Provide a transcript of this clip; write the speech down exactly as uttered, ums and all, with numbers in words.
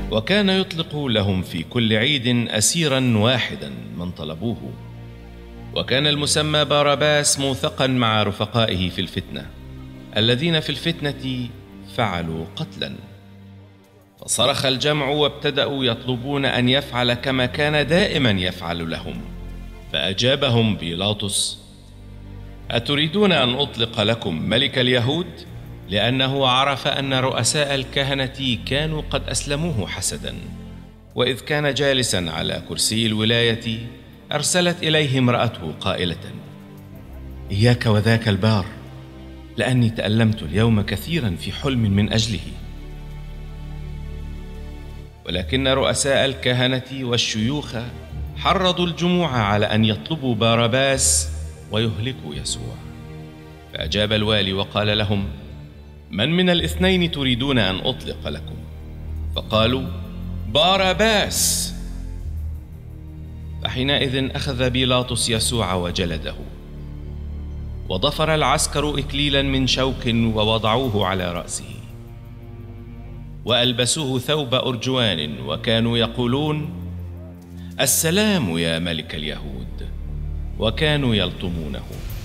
وكان يطلق لهم في كل عيد أسيرا واحدا من طلبوه. وكان المسمى باراباس موثقا مع رفقائه في الفتنة الذين في الفتنة فعلوا قتلا. فصرخ الجمع وابتدأوا يطلبون أن يفعل كما كان دائما يفعل لهم. فأجابهم بيلاطس: أتريدون أن أطلق لكم ملك اليهود؟ لأنه عرف أن رؤساء الكهنة كانوا قد أسلموه حسدا. وإذ كان جالسا على كرسي الولاية أرسلت إليه امرأته قائلة: إياك وذاك البار، لأني تألمت اليوم كثيرا في حلم من أجله. ولكن رؤساء الكهنة والشيوخ حرضوا الجموع على أن يطلبوا باراباس ويهلكوا يسوع. فأجاب الوالي وقال لهم: من من الاثنين تريدون أن أطلق لكم؟ فقالوا: باراباس. فحينئذ أخذ بيلاطس يسوع وجلده. وضفر العسكر إكليلا من شوك ووضعوه على رأسه، وألبسوه ثوب أرجوان، وكانوا يقولون: السلام يا ملك اليهود، وكانوا يلطمونه.